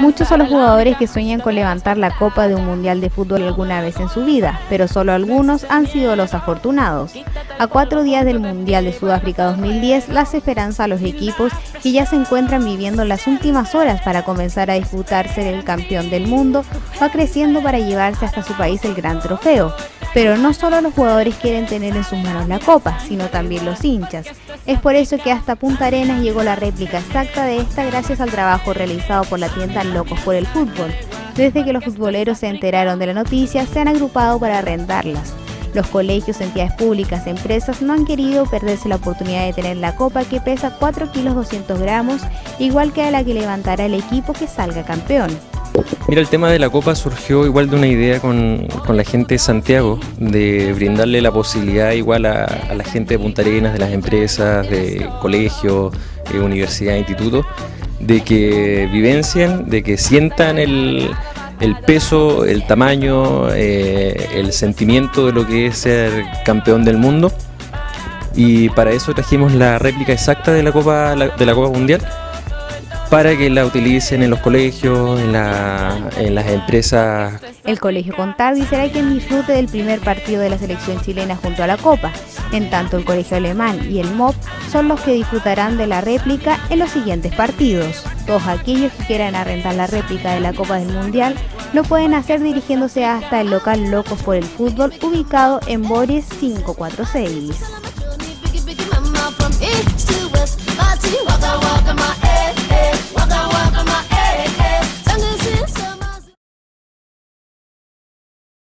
Muchos son los jugadores que sueñan con levantar la copa de un mundial de fútbol alguna vez en su vida, pero solo algunos han sido los afortunados. A 4 días del Mundial de Sudáfrica 2010, las esperanzas a los equipos que ya se encuentran viviendo las últimas horas para comenzar a disputar ser el campeón del mundo va creciendo para llevarse hasta su país el gran trofeo. Pero no solo los jugadores quieren tener en sus manos la copa, sino también los hinchas. Es por eso que hasta Punta Arenas llegó la réplica exacta de esta gracias al trabajo realizado por la tienda Locos por el Fútbol. Desde que los futboleros se enteraron de la noticia, se han agrupado para arrendarlas. Los colegios, entidades públicas, empresas no han querido perderse la oportunidad de tener la copa que pesa 4 kilos 200 gramos, igual que a la que levantará el equipo que salga campeón. Mira, el tema de la copa surgió igual de una idea con la gente de Santiago, de brindarle la posibilidad igual a la gente de Punta Arenas, de las empresas, de colegios, universidades, institutos, de que vivencien, de que sientan el peso, el tamaño, el sentimiento de lo que es ser campeón del mundo. Y para eso trajimos la réplica exacta de la Copa Mundial, para que la utilicen en los colegios, en las empresas. El Colegio Contardi será quien disfrute del primer partido de la selección chilena junto a la Copa. En tanto, el Colegio Alemán y el MOP son los que disfrutarán de la réplica en los siguientes partidos. Todos aquellos que quieran arrendar la réplica de la Copa del Mundial lo pueden hacer dirigiéndose hasta el local Locos por el Fútbol, ubicado en Boris 546.